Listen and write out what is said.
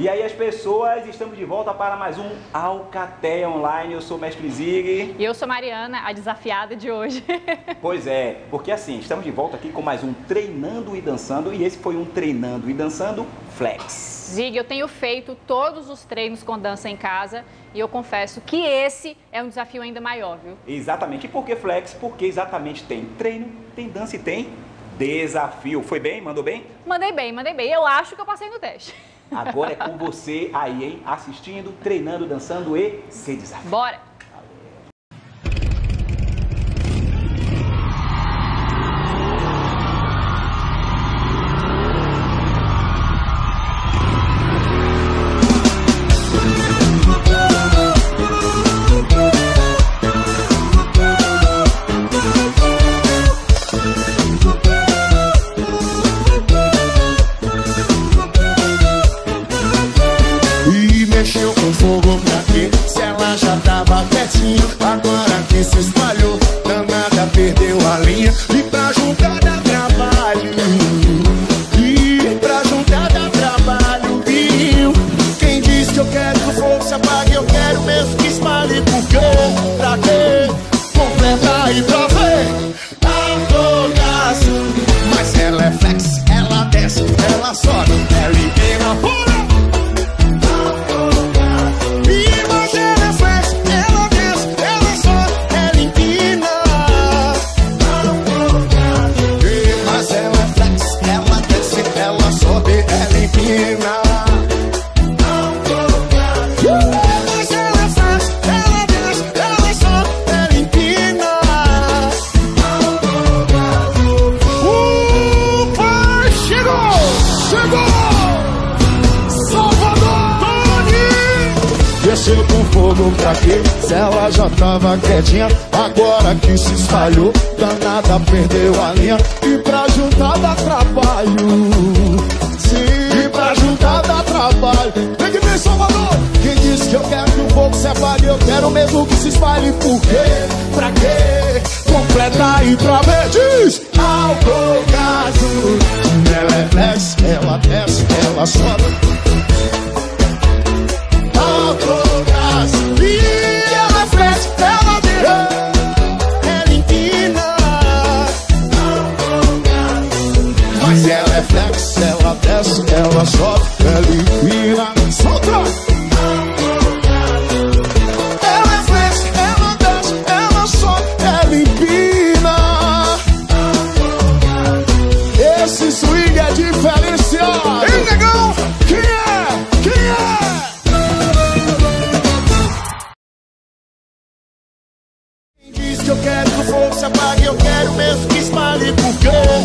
E aí as pessoas, estamos de volta para mais um Alcateia Online. Eu sou o Mestre Zig. E eu sou Mariana, a desafiada de hoje. Pois é, porque assim, estamos de volta aqui com mais um Treinando e Dançando. E esse foi um Treinando e Dançando Flex. Zig, eu tenho feito todos os treinos com dança em casa e eu confesso que esse é um desafio ainda maior, viu? Exatamente. E por que Flex? Porque exatamente tem treino, tem dança e tem desafio. Foi bem? Mandou bem? Mandei bem, mandei bem. Eu acho que eu passei no teste. Agora é com você aí, hein? Assistindo, treinando, dançando e se desafiando. Bora! Mexeu com fogo pra quê? Se ela já tava quietinha, agora que se espalhou, danada perdeu a linha. E pra juntar dá trabalho, e pra juntar dá trabalho, viu? Quem diz que eu quero que o fogo se apague, eu quero mesmo que espalhe. Por quê? Pra quê? Completa aí pra ver afogaço. Mas ela é flex, ela desce, ela sobe, ela empina, pula. Desceu com fogo pra quê? Se ela já tava quietinha, agora que se espalhou, danada perdeu a linha. E pra juntar dá trabalho, sim, e pra juntar dá trabalho. Vem que vem, Salvador! Quem disse que eu quero que o fogo se apague, eu quero mesmo que se espalhe. Por quê? Pra quê? Completa aí pra ver, diz! Afogaço. Ela é flex, ela desce, ela sobe. E ela flex, ela derra, ela empina. Mas ela é flex, ela desce, ela sobe, ela empina. Solta! Ela é flex, ela desce, ela sobe, ela empina. Esse swing é diferenciado. Ei, negão, quem é? Quem é? Que eu quero que o fogo se apague, eu quero mesmo que espalhe. Por quê?